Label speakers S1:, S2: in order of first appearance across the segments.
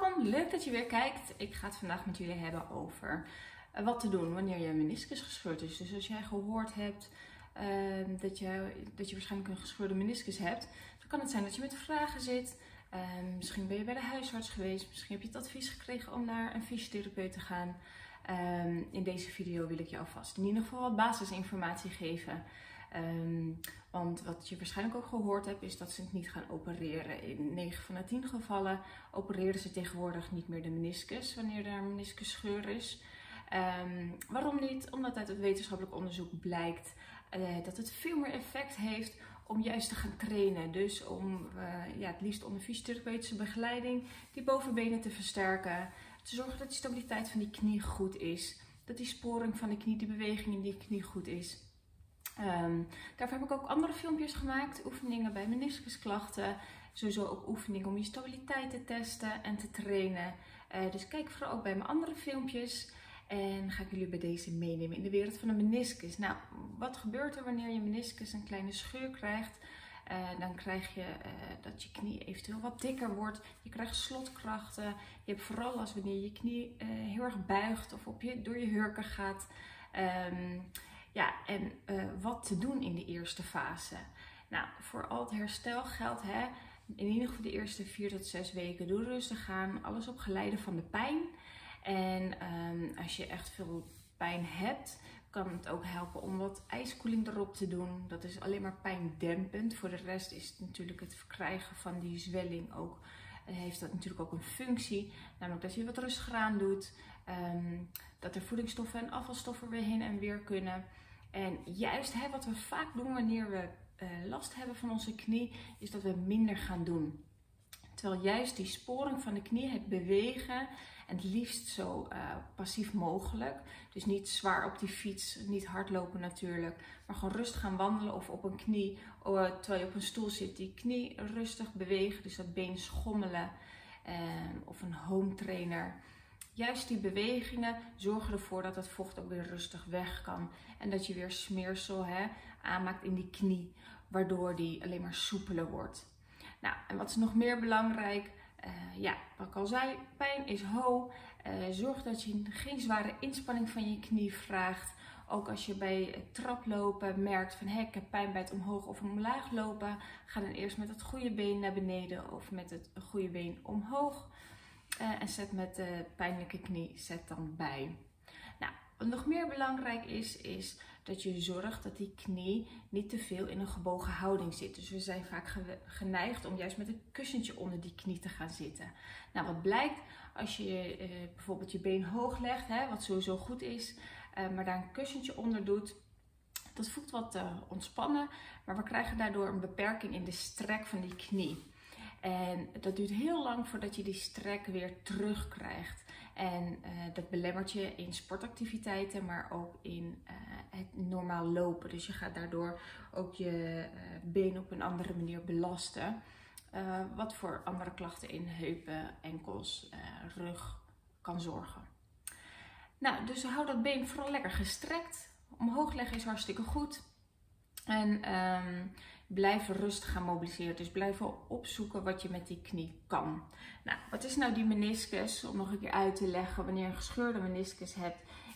S1: Welkom, leuk dat je weer kijkt. Ik ga het vandaag met jullie hebben over wat te doen wanneer je meniscus gescheurd is. Dus als jij gehoord hebt dat je waarschijnlijk een gescheurde meniscus hebt, dan kan het zijn dat je met vragen zit. Misschien ben je bij de huisarts geweest, misschien heb je het advies gekregen om naar een fysiotherapeut te gaan. In deze video wil ik je alvast in ieder geval wat basisinformatie geven. Want wat je waarschijnlijk ook gehoord hebt is dat ze het niet gaan opereren. In 9 van de 10 gevallen opereren ze tegenwoordig niet meer de meniscus wanneer er een meniscusscheur is. Waarom niet? Omdat uit het wetenschappelijk onderzoek blijkt dat het veel meer effect heeft om juist te gaan trainen. Dus om het liefst onder fysiotherapeutische begeleiding die bovenbenen te versterken. Te zorgen dat de stabiliteit van die knie goed is. Dat die sporing van de knie, die beweging in die knie goed is. Daarvoor heb ik ook andere filmpjes gemaakt. Oefeningen bij meniscusklachten. Sowieso ook oefeningen om je stabiliteit te testen en te trainen. Dus kijk vooral ook bij mijn andere filmpjes. En ga ik jullie bij deze meenemen in de wereld van de meniscus. Nou, wat gebeurt er wanneer je meniscus een kleine scheur krijgt? Dan krijg je dat je knie eventueel wat dikker wordt. Je krijgt slotkrachten. Je hebt vooral als wanneer je knie heel erg buigt of door je hurken gaat. Wat te doen in de eerste fase? Nou, voor al het herstel geldt in ieder geval de eerste 4 tot 6 weken doe rustig aan. Alles op geleide van de pijn. En als je echt veel pijn hebt, kan het ook helpen om wat ijskoeling erop te doen. Dat is alleen maar pijndempend. Voor de rest is het natuurlijk het verkrijgen van die zwelling ook. Heeft dat natuurlijk ook een functie. Namelijk dat je wat rustiger aan doet. Dat er voedingsstoffen en afvalstoffen weer heen en weer kunnen. En juist wat we vaak doen wanneer we last hebben van onze knie, is dat we minder gaan doen. Terwijl juist die sporing van de knie, het bewegen, en het liefst zo passief mogelijk. Dus niet zwaar op die fiets, niet hardlopen natuurlijk. Maar gewoon rustig gaan wandelen of op een knie. Terwijl je op een stoel zit, die knie rustig bewegen. Dus dat been schommelen. Of een home trainer. Juist die bewegingen zorgen ervoor dat het vocht ook weer rustig weg kan. En dat je weer smeersel aanmaakt in die knie. Waardoor die alleen maar soepeler wordt. Nou, en wat is nog meer belangrijk? Wat ik al zei, pijn is ho. Zorg dat je geen zware inspanning van je knie vraagt. Ook als je bij traplopen merkt van ik heb pijn bij het omhoog of omlaag lopen. Ga dan eerst met het goede been naar beneden of met het goede been omhoog. En zet met de pijnlijke knie dan bij. Nou, wat nog meer belangrijk is dat je zorgt dat die knie niet te veel in een gebogen houding zit. Dus we zijn vaak geneigd om juist met een kussentje onder die knie te gaan zitten. Nou, wat blijkt als je bijvoorbeeld je been hoog legt, wat sowieso goed is, maar daar een kussentje onder doet. Dat voelt wat ontspannen, maar we krijgen daardoor een beperking in de strek van die knie. En dat duurt heel lang voordat je die strek weer terugkrijgt. En dat belemmert je in sportactiviteiten, maar ook in het normaal lopen. Dus je gaat daardoor ook je been op een andere manier belasten. Wat voor andere klachten in heupen, enkels, rug kan zorgen. Nou, dus hou dat been vooral lekker gestrekt. Omhoog leggen is hartstikke goed. En blijf rustig gaan mobiliseren. Dus blijf opzoeken wat je met die knie kan. Nou, wat is nou die meniscus? Om nog een keer uit te leggen. Wanneer je een gescheurde meniscus hebt,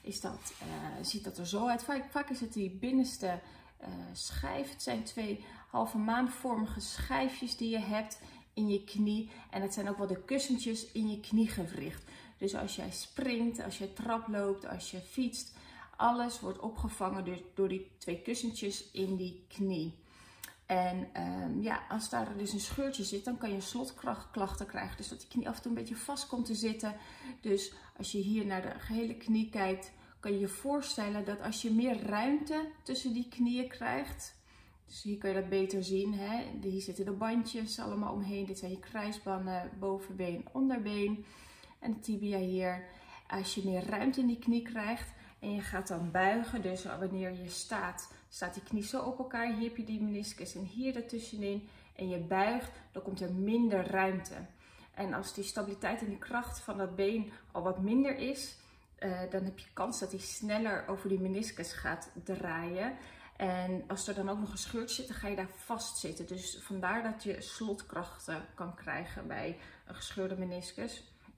S1: ziet dat er zo uit. Vaak is het die binnenste schijf. Het zijn 2 halve maanvormige schijfjes die je hebt in je knie. En het zijn ook wel de kussentjes in je kniegewricht. Dus als jij springt, als je traploopt, als je fietst, alles wordt opgevangen door die 2 kussentjes in die knie. En als daar dus een scheurtje zit, dan kan je slotklachten krijgen. Dus dat die knie af en toe een beetje vast komt te zitten. Dus als je hier naar de gehele knie kijkt, kan je je voorstellen dat als je meer ruimte tussen die knieën krijgt. Dus hier kan je dat beter zien. Hier zitten de bandjes allemaal omheen. Dit zijn je kruisbanden, bovenbeen, onderbeen. En de tibia hier. Als je meer ruimte in die knie krijgt en je gaat dan buigen. Dus wanneer je staat die knie zo op elkaar. Hier heb je die meniscus en hier daartussenin. En je buigt, dan komt er minder ruimte. En als die stabiliteit en die kracht van dat been al wat minder is, dan heb je kans dat hij sneller over die meniscus gaat draaien. En als er dan ook nog een scheurtje zit, dan ga je daar vast zitten. Dus vandaar dat je slotkrachten kan krijgen bij een gescheurde meniscus.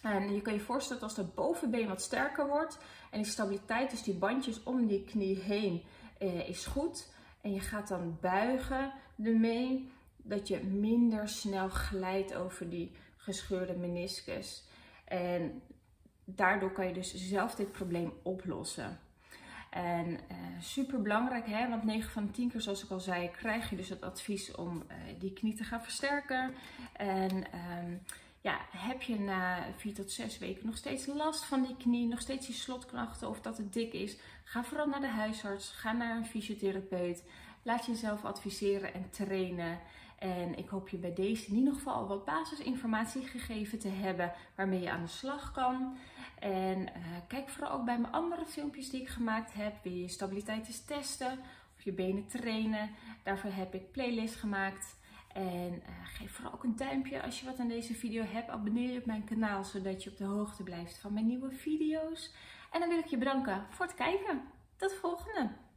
S1: En je kan je voorstellen dat als dat bovenbeen wat sterker wordt en die stabiliteit, dus die bandjes om die knie heen, is goed. En je gaat dan buigen ermee, dat je minder snel glijdt over die gescheurde meniscus. En daardoor kan je dus zelf dit probleem oplossen. En super belangrijk, hè? Want 9 van de 10 keer, zoals ik al zei, krijg je dus het advies om die knie te gaan versterken. En ja, heb je na 4 tot 6 weken nog steeds last van die knie, nog steeds die slotklachten of dat het dik is, ga vooral naar de huisarts, ga naar een fysiotherapeut, laat jezelf adviseren en trainen. En ik hoop je bij deze in ieder geval wat basisinformatie gegeven te hebben waarmee je aan de slag kan. En kijk vooral ook bij mijn andere filmpjes die ik gemaakt heb. Wil je stabiliteit eens testen of je benen trainen? Daarvoor heb ik playlists gemaakt. En geef vooral ook een duimpje als je wat aan deze video hebt. Abonneer je op mijn kanaal zodat je op de hoogte blijft van mijn nieuwe video's. En dan wil ik je bedanken voor het kijken. Tot de volgende!